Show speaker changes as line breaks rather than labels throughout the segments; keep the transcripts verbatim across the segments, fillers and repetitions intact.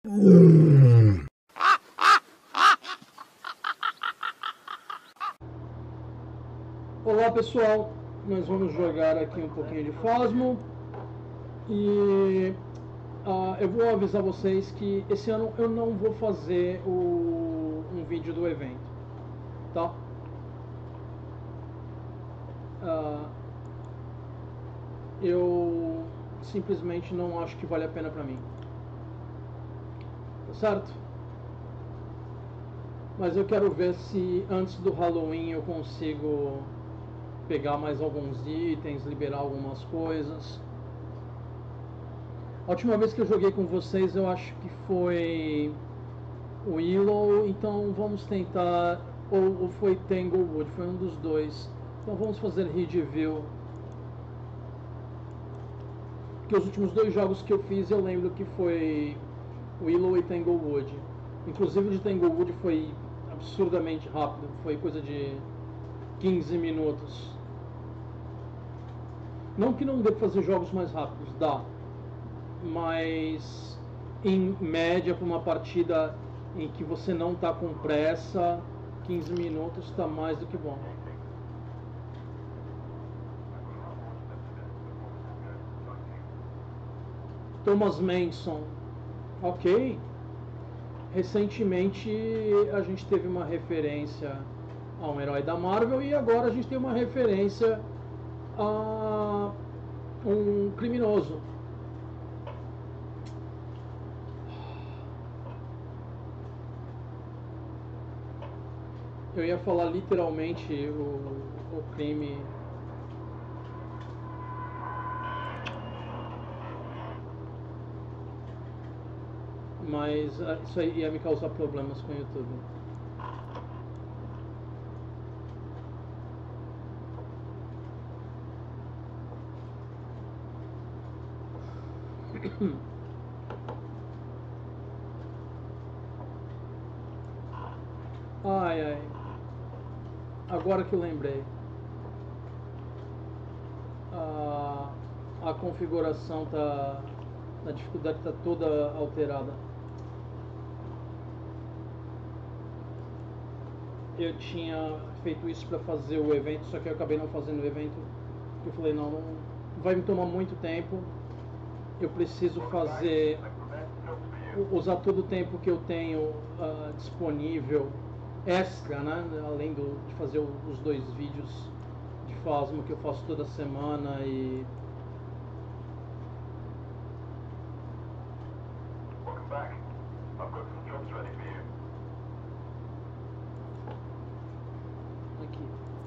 Olá pessoal, nós vamos jogar aqui um pouquinho de Phasmo e uh, eu vou avisar vocês que esse ano eu não vou fazer o, um vídeo do evento, tá? Uh, eu simplesmente não acho que vale a pena pra mim, tá certo? Mas eu quero ver se antes do Halloween eu consigo pegar mais alguns itens, liberar algumas coisas. A última vez que eu joguei com vocês eu acho que foi o Willow, então vamos tentar, ou, ou foi Tanglewood, foi um dos dois. Então vamos fazer review. Porque os últimos dois jogos que eu fiz eu lembro que foi Willow e Tanglewood. Inclusive o de Tanglewood foi absurdamente rápido, foi coisa de quinze minutos. Não que não dê para fazer jogos mais rápidos, dá. Mas em média para uma partida em que você não está com pressa, quinze minutos está mais do que bom. Thomas Manson, ok. Recentemente a gente teve uma referência a um herói da Marvel e agora a gente tem uma referência a um criminoso. Eu ia falar literalmente o, o crime. Mas isso aí ia me causar problemas com o YouTube. Ai ai. Agora que eu lembrei. A, a configuração tá. A dificuldade está toda alterada. Eu tinha feito isso para fazer o evento, só que eu acabei não fazendo o evento. Eu falei, não, não vai me tomar muito tempo. Eu preciso fazer, usar todo o tempo que eu tenho uh, disponível, extra, né? Além do, de fazer os dois vídeos de Phasmo que eu faço toda semana e... Aqui.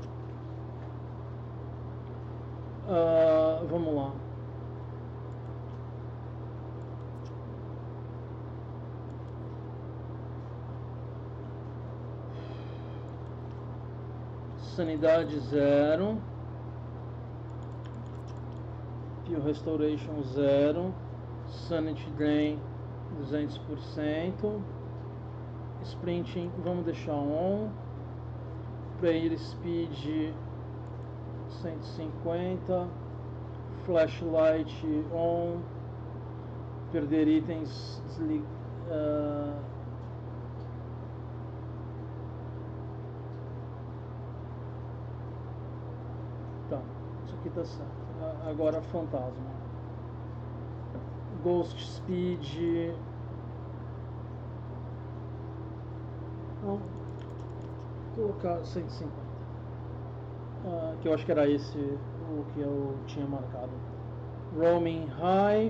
Uh, vamos lá. Sanidade zero, Fuel Restoration zero, Sanity Drain duzentos por cento, Sprinting vamos deixar on, Prayer Speed cento e cinquenta, Flashlight on, perder itens desligar. Uh, Tá, isso aqui tá certo. Agora fantasma. Ghost Speed. Não. Vou colocar cento e cinquenta. Uh, que eu acho que era esse o que eu tinha marcado. Roaming High.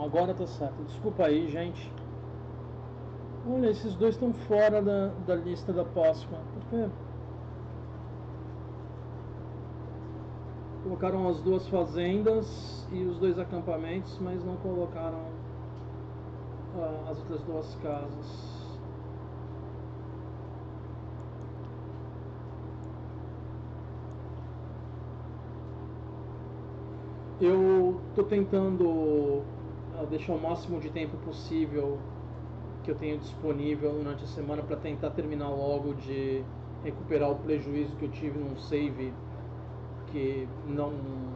agora tá certo. Desculpa aí, gente. Olha, esses dois estão fora da, da lista da Páscoa. Por quê? Colocaram as duas fazendas e os dois acampamentos, mas não colocaram uh, as outras duas casas. Eu estou tentando uh, deixar o máximo de tempo possível que eu tenho disponível durante a semana para tentar terminar logo de recuperar o prejuízo que eu tive num save que não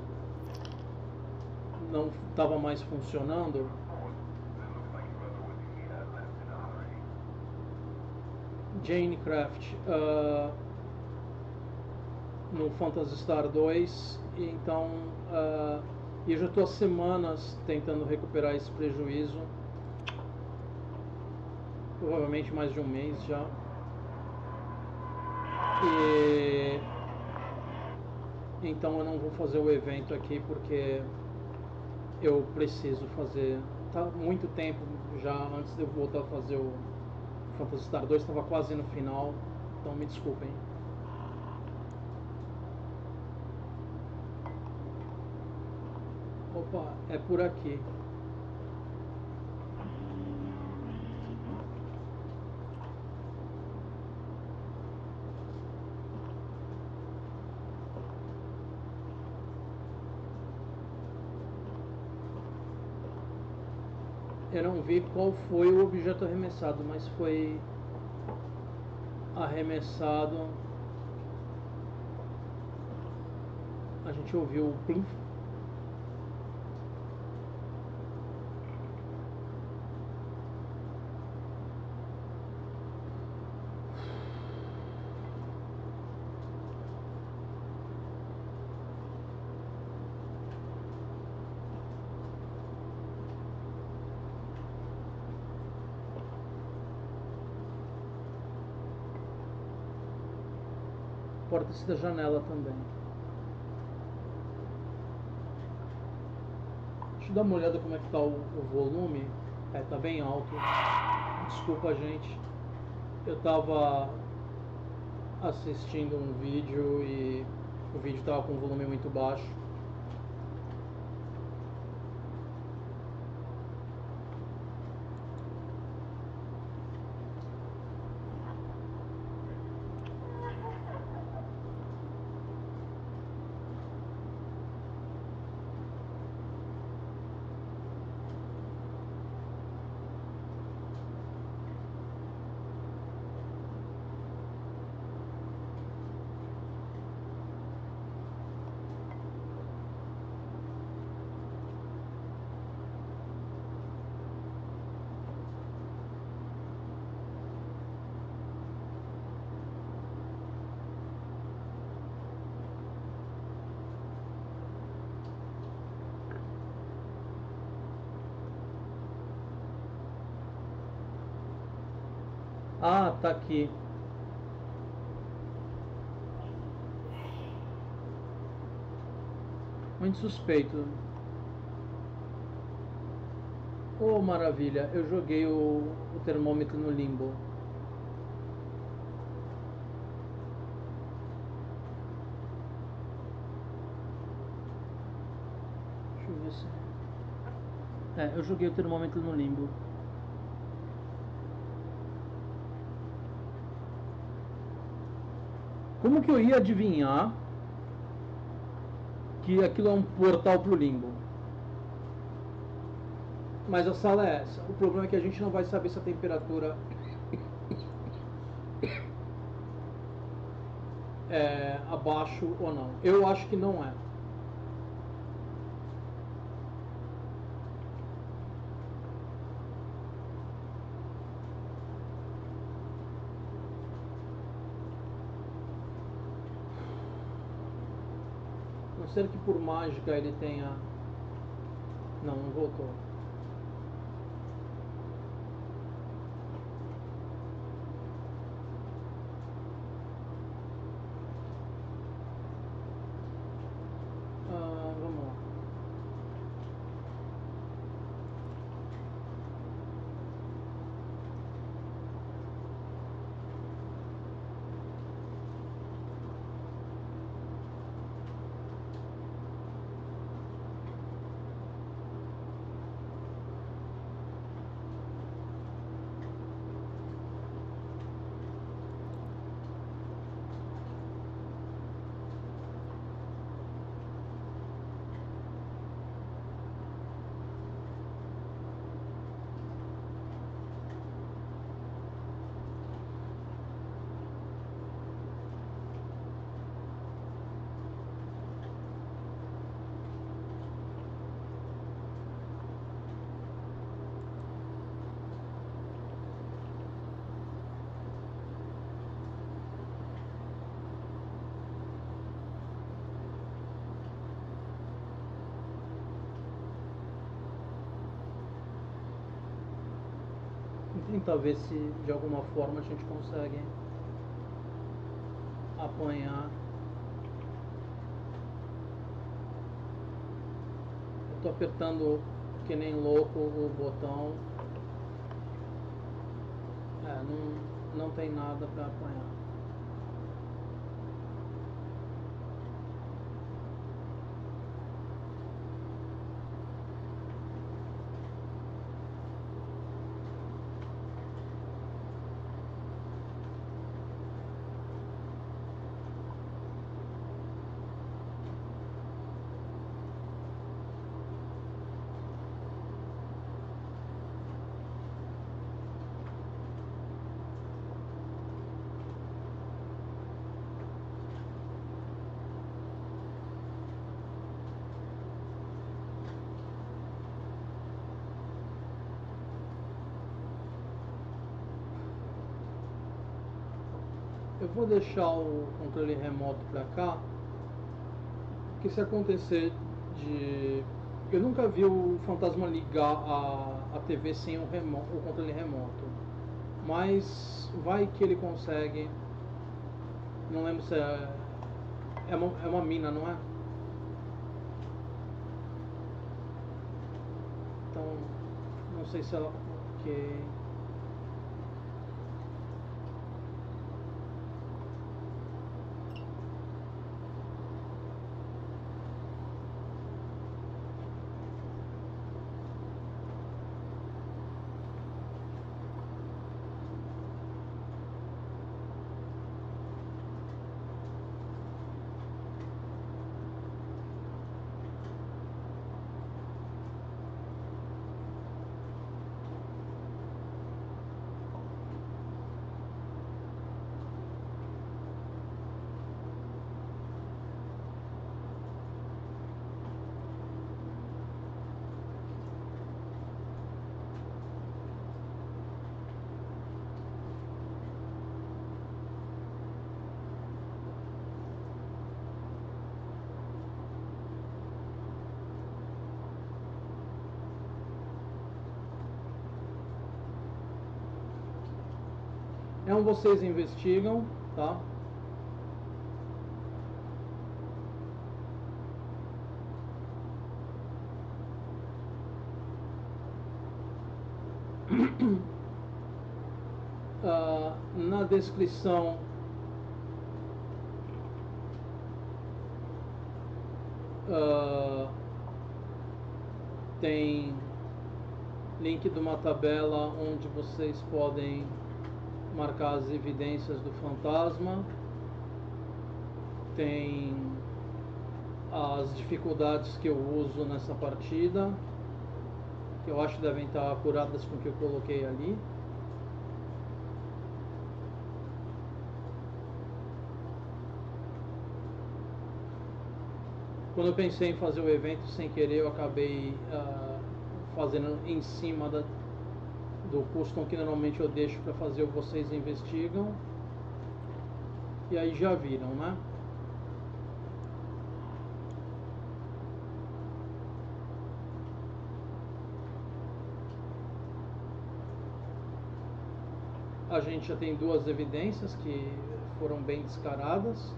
não estava mais funcionando. Jane Craft uh, no Phantasy Star dois, e então uh, eu já estou há semanas tentando recuperar esse prejuízo, provavelmente mais de um mês já, e então eu não vou fazer o evento aqui porque eu preciso fazer, tá muito tempo já antes de eu voltar a fazer o Phantasy Star dois, estava quase no final, então me desculpem. Opa, é por aqui. Eu não vi qual foi o objeto arremessado, mas foi arremessado. A gente ouviu o plum. Porta-se da janela também. Deixa eu dar uma olhada como é que tá o, o volume. É, tá bem alto. Desculpa, gente. Eu tava assistindo um vídeo e o vídeo tava com um volume muito baixo. Ah, tá aqui. Muito suspeito. Oh, maravilha. Eu joguei o, o termômetro no limbo. Deixa eu ver se... É, eu joguei o termômetro no limbo. Como que eu ia adivinhar que aquilo é um portal pro limbo? Mas a sala é essa. O problema é que a gente não vai saber se a temperatura é abaixo ou não. Eu acho que não é. A não ser que por mágica ele tenha... Não, não voltou. Ah, vamos lá. tentar ver se de alguma forma a gente consegue apanhar. Eu tô apertando que nem louco o botão. É, não, não tem nada para apanhar. Eu vou deixar o controle remoto para cá, porque se acontecer de... Eu nunca vi o fantasma ligar a, a T V sem o, remo... o controle remoto, mas vai que ele consegue. Não lembro se é... É uma, é uma mina, não é? Então, não sei se ela... Ok... É um vocês investigam, tá? Uh, na descrição uh, tem link de uma tabela onde vocês podem marcar as evidências do fantasma. Tem as dificuldades que eu uso nessa partida, que eu acho que devem estar apuradas com o que eu coloquei ali. Quando eu pensei em fazer o evento, sem querer, eu acabei uh, fazendo em cima da, do custom que normalmente eu deixo para fazer o Vocês Investigam. E aí já viram, né? A gente já tem duas evidências que foram bem descaradas.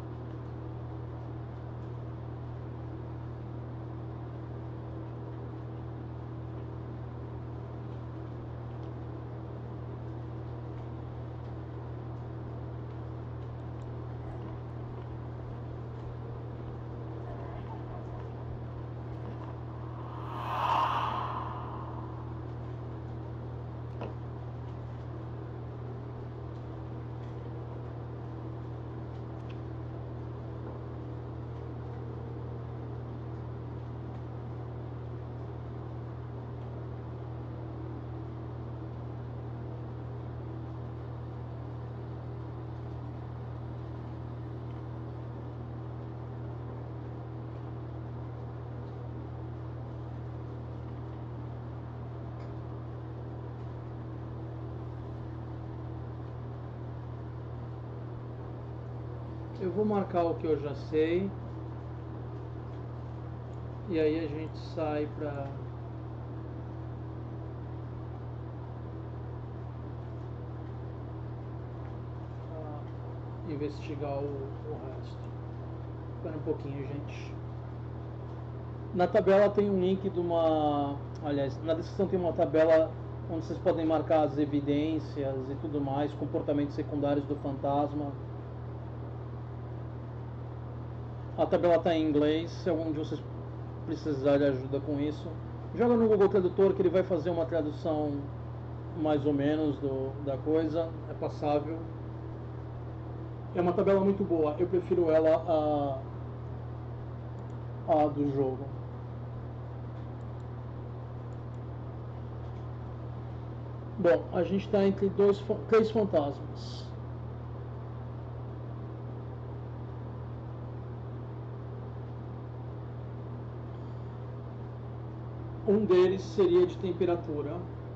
Eu vou marcar o que eu já sei. E aí a gente sai pra... investigar o, o resto. Espera um pouquinho, gente. Na tabela tem um link de uma... Aliás, na descrição tem uma tabela onde vocês podem marcar as evidências e tudo mais, comportamentos secundários do fantasma. A tabela está em inglês, se algum de vocês precisar de ajuda com isso, joga no Google Tradutor que ele vai fazer uma tradução mais ou menos do, da coisa, é passável. É uma tabela muito boa, eu prefiro ela a, a do jogo. Bom, a gente está entre dois, três fantasmas. Um deles seria de temperatura,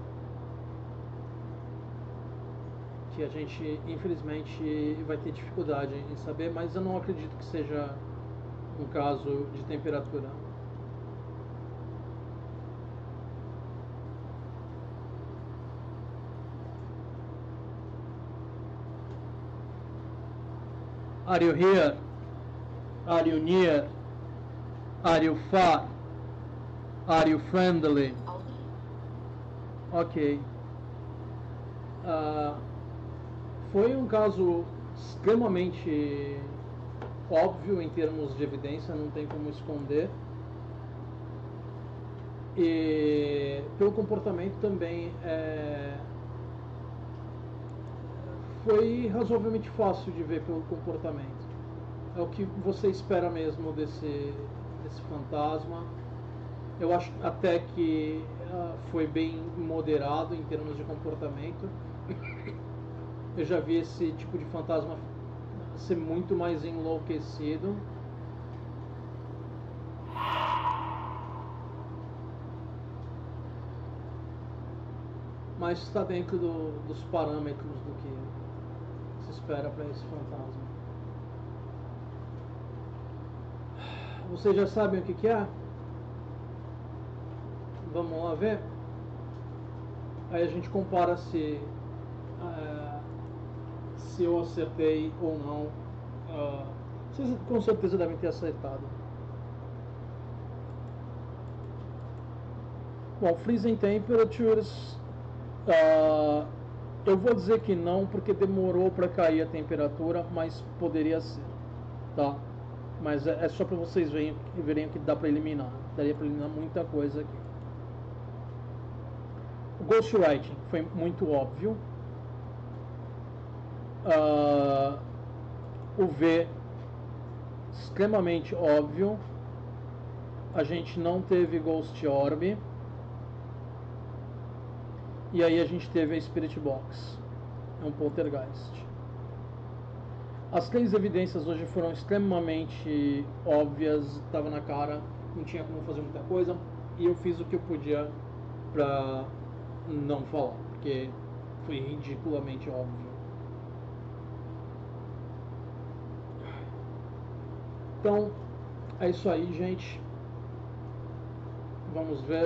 que a gente infelizmente vai ter dificuldade em saber, mas eu não acredito que seja um caso de temperatura. Are you here? Are you near? Are you far? Are you friendly? Ok. Uh, foi um caso extremamente óbvio em termos de evidência, não tem como esconder. E pelo comportamento também é, foi razoavelmente fácil de ver pelo comportamento. É o que você espera mesmo desse, desse fantasma. Eu acho até que uh, foi bem moderado em termos de comportamento. Eu já vi esse tipo de fantasma ser muito mais enlouquecido. Mas está dentro do, dos parâmetros do que se espera para esse fantasma. Vocês já sabem o que, que é? Vamos lá ver. Aí a gente compara se uh, se eu acertei ou não. Uh, vocês com certeza devem ter acertado. Bom, freezing temperatures, uh, eu vou dizer que não porque demorou para cair a temperatura, mas poderia ser, tá? Mas é, é só para vocês verem, verem o que dá para eliminar. Daria para eliminar muita coisa aqui. O ghostwriting foi muito óbvio. Uh, o V, extremamente óbvio. A gente não teve Ghost Orb. E aí a gente teve a Spirit Box. É um poltergeist. As três evidências hoje foram extremamente óbvias, estava na cara, não tinha como fazer muita coisa. E eu fiz o que eu podia pra não falar, porque foi ridiculamente óbvio. Então, é isso aí, gente. Vamos ver.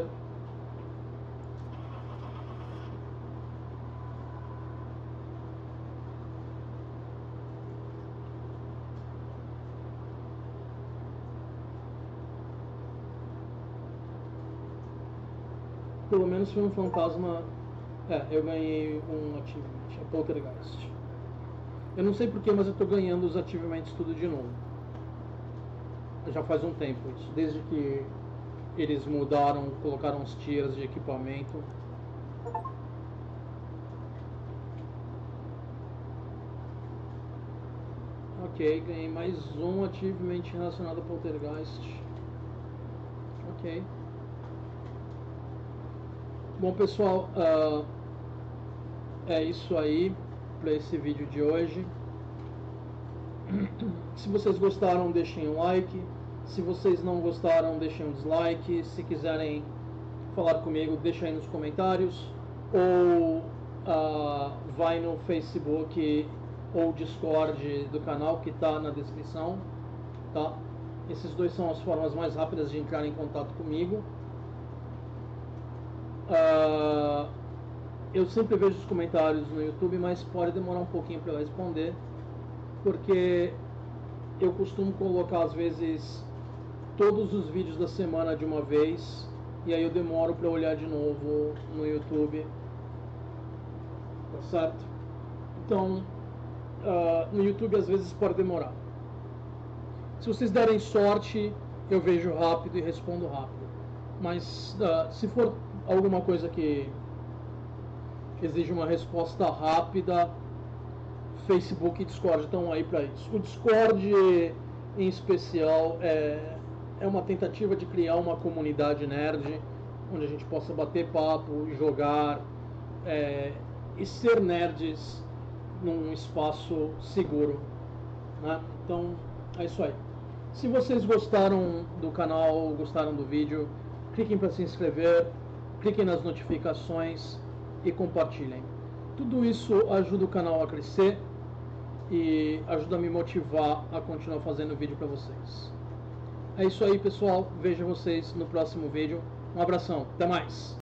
Pelo menos foi um fantasma. É, eu ganhei um achievement, a Poltergeist. Eu não sei porquê, mas eu tô ganhando os achievements tudo de novo. Já faz um tempo isso, desde que eles mudaram, colocaram os tiers de equipamento. Ok, ganhei mais um achievement relacionado a Poltergeist. Ok. Bom, pessoal, uh, é isso aí para esse vídeo de hoje. Se vocês gostaram, deixem um like. Se vocês não gostaram, deixem um dislike. Se quiserem falar comigo, deixem aí nos comentários. Ou uh, vai no Facebook ou Discord do canal que está na descrição. Tá? Esses dois são as formas mais rápidas de entrar em contato comigo. Uh, eu sempre vejo os comentários no YouTube, mas pode demorar um pouquinho para eu responder. porque eu costumo colocar às vezes todos os vídeos da semana de uma vez, e aí eu demoro para olhar de novo no YouTube, tá certo? Então, uh, no YouTube às vezes pode demorar. Se vocês derem sorte, eu vejo rápido e respondo rápido. Mas uh, se for alguma coisa que exige uma resposta rápida, Facebook e Discord estão aí para isso. O Discord, em especial, é, é uma tentativa de criar uma comunidade nerd, onde a gente possa bater papo, jogar é, e ser nerds num espaço seguro, né? Então, é isso aí. Se vocês gostaram do canal, gostaram do vídeo, cliquem para se inscrever, cliquem nas notificações e compartilhem. Tudo isso ajuda o canal a crescer e ajuda a me motivar a continuar fazendo vídeo para vocês. É isso aí, pessoal. Vejo vocês no próximo vídeo. Um abração. Até mais.